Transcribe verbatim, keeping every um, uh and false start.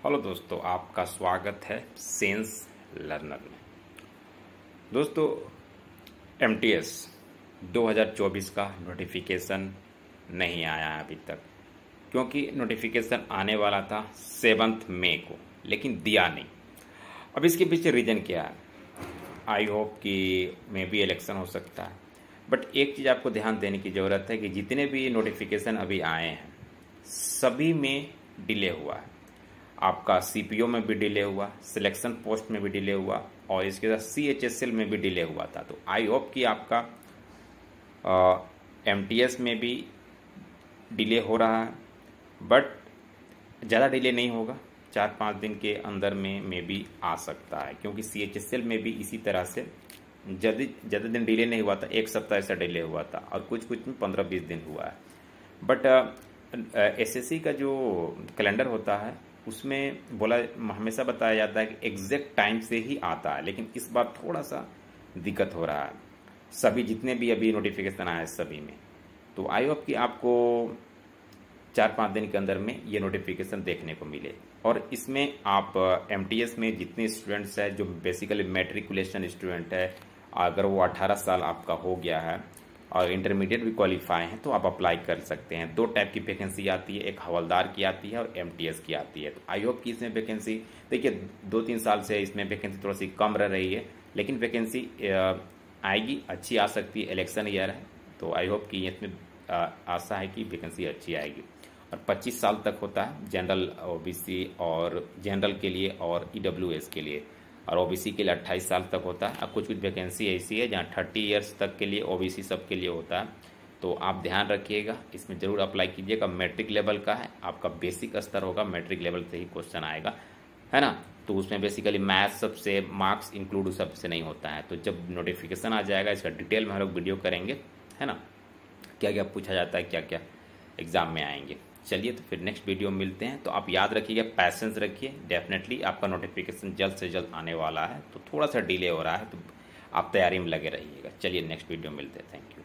Hello दोस्तों, आपका स्वागत है सेंस लर्नर में। दोस्तों, एमटीएस दो हज़ार चौबीस का नोटिफिकेशन नहीं आया है अभी तक, क्योंकि नोटिफिकेशन आने वाला था सेवन्थ मई को, लेकिन दिया नहीं। अब इसके पीछे रीज़न क्या है? आई होप कि मे बी इलेक्शन हो सकता है, बट एक चीज़ आपको ध्यान देने की ज़रूरत है कि जितने भी नोटिफिकेशन अभी आए हैं सभी में डिले हुआ है। आपका सीपीओ में भी डिले हुआ, सिलेक्शन पोस्ट में भी डिले हुआ, और इसके साथ सीएचएसएल में भी डिले हुआ था। तो आई होप कि आपका एमटीएस में भी डिले हो रहा है, बट ज़्यादा डिले नहीं होगा, चार पाँच दिन के अंदर में मे भी आ सकता है, क्योंकि सीएचएसएल में भी इसी तरह से ज़्यादा ज़्यादा दिन डिले नहीं हुआ था, एक सप्ताह ऐसा डिले हुआ था, और कुछ कुछ में पंद्रह बीस दिन हुआ है। बट एसएससी का जो कैलेंडर होता है उसमें बोला हमेशा बताया जाता है कि एग्जैक्ट टाइम से ही आता है, लेकिन इस बार थोड़ा सा दिक्कत हो रहा है सभी जितने भी अभी नोटिफिकेशन आए हैं सभी में। तो आई होप कि आपको चार पाँच दिन के अंदर में ये नोटिफिकेशन देखने को मिले। और इसमें आप एमटीएस में जितने स्टूडेंट्स हैं जो बेसिकली मैट्रिकुलेशन स्टूडेंट है, अगर वो अठारह साल आपका हो गया है और इंटरमीडिएट भी क्वालिफाई हैं तो आप अप्लाई कर सकते हैं। दो टाइप की वैकेंसी आती है, एक हवलदार की आती है और एमटीएस की आती है। तो आई होप कि इसमें वैकेंसी, देखिए दो तीन साल से इसमें वैकेंसी थोड़ी सी कम रह रही है, लेकिन वैकेंसी आएगी, अच्छी आ सकती है, इलेक्शन ईयर है। तो आई होप कि इसमें आशा है कि वैकेंसी अच्छी आएगी। और पच्चीस साल तक होता है जनरल ओबीसी और जनरल के लिए और ईडब्ल्यूएस के लिए, और ओबीसी के लिए अट्ठाईस साल तक होता है। अब कुछ कुछ वैकेंसी ऐसी है जहाँ थर्टी इयर्स तक के लिए ओबीसी सब के लिए होता है। तो आप ध्यान रखिएगा, इसमें ज़रूर अप्लाई कीजिएगा। मैट्रिक लेवल का है, आपका बेसिक स्तर होगा, मैट्रिक लेवल से ही क्वेश्चन आएगा, है ना। तो उसमें बेसिकली मैथ्स सबसे मार्क्स इंक्लूड सबसे नहीं होता है। तो जब नोटिफिकेशन आ जाएगा इसका डिटेल में हम लोग वीडियो करेंगे, है ना, क्या क्या पूछा जाता है, क्या क्या एग्ज़ाम में आएंगे। चलिए तो फिर नेक्स्ट वीडियो में मिलते हैं। तो आप याद रखिएगा, पैसेंस रखिए, डेफिनेटली आपका नोटिफिकेशन जल्द से जल्द आने वाला है। तो थोड़ा सा डिले हो रहा है, तो आप तैयारी में लगे रहिएगा। चलिए नेक्स्ट वीडियो में मिलते हैं। Thank you.